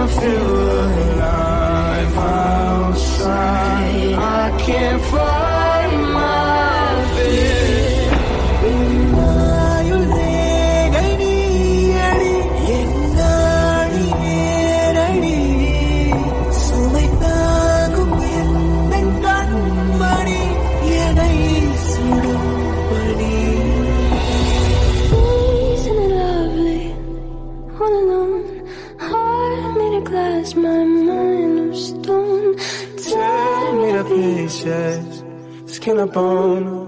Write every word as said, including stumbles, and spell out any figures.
wanna feel alive outside. I can't fight my fear. My mind of stone. Tear me to pieces, skin and bone.